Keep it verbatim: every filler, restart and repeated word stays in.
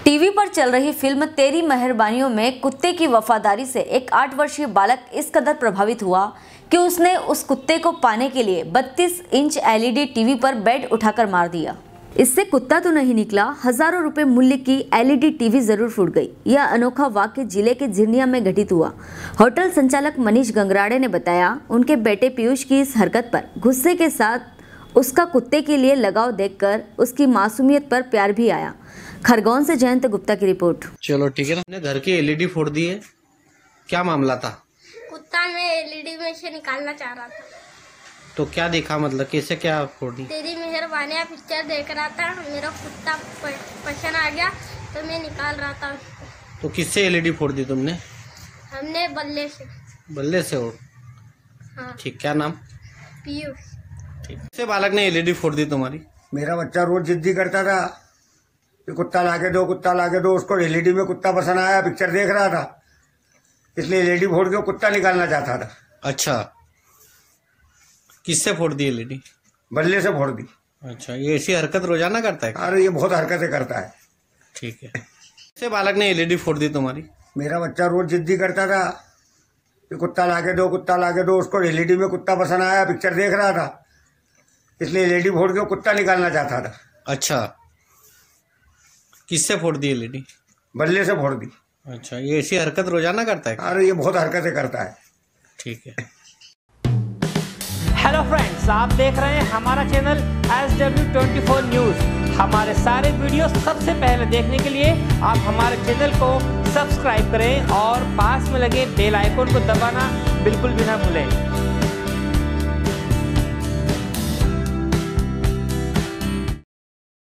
TV पर चल रही फिल्म तेरी मेहरबानियों में कुत्ते की वफादारी से एक आठ वर्षीय बालक इस कदर प्रभावित हुआ कि उसने उस कुत्ते को पाने के लिए बत्तीस इंच एलईडी टीवी पर बेड उठाकर मार दिया। इससे कुत्ता तो नहीं निकला, हजारों रुपए मूल्य की एलईडी टीवी जरूर फूट गई। यह अनोखा वाक्य जिले के झिरनिया में घटित हुआ। होटल संचालक मनीष गंगराड़े ने बताया, उनके बेटे पीयूष की इस हरकत पर गुस्से के साथ उसका कुत्ते के लिए लगाव देखकर उसकी मासूमियत पर प्यार भी आया। खरगोन से जयंत गुप्ता की रिपोर्ट। चलो ठीक है ना। हमने घर की एलईडी फोड़ दी है, क्या मामला था? कुत्ता में एलईडी में से निकालना चाह रहा था। तो क्या देखा, मतलब कैसे क्या फोड़ दी? तेरी मेहरबानी पिक्चर देख रहा था, मेरा कुत्ता पसंद आ गया तो मैं निकाल रहा था उसको। तो किससे एलईडी फोड़ दी तुमने? हमने बल्ले से। बल्ले से हो? हाँ। ठीक, क्या नाम? पीयूष। ठीक। किससे बालक ने एलईडी फोड़ दी तुम्हारी? मेरा बच्चा रोज जिद्दी करता था कि कुत्ता लाके दो, कुत्ता लाके दो। उसको एलईडी में कुत्ता पसंद आया, पिक्चर देख रहा था, इसलिए एलईडी फोड़ के कुत्ता निकालना चाहता था। अच्छा, किससे फोड़ दी एलईडी? बल्ले से फोड़ दी। अच्छा, ये ऐसी हरकत रोजाना करता है? अरे ये बहुत हरकतें करता है। ठीक है। किससे बालक ने एलईडी फोड़ दी तुम्हारी? मेरा बच्चा रोज जिद्दी करता था कि कुत्ता लाके दो, कुत्ता लाके दो। उसको एलईडी में कुत्ता पसंद आया, पिक्चर देख रहा था, इसलिए एलईडी फोड़ के कुत्ता निकालना चाहता था। अच्छा, किससे फोड़ दी एलईडी? बल्ले से फोड़ दी। अच्छा, ये ऐसी हरकत रोजाना करता है? अरे ये बहुत हरकतें करता है। ठीक है। हेलो फ्रेंड्स, आप देख रहे हैं हमारा channel S W twenty four news. हमारे सारे वीडियो सबसे पहले देखने के लिए आप हमारे चैनल को सब्सक्राइब करें और पास में लगे बेल आइकन को दबाना बिल्कुल भी ना भूलें।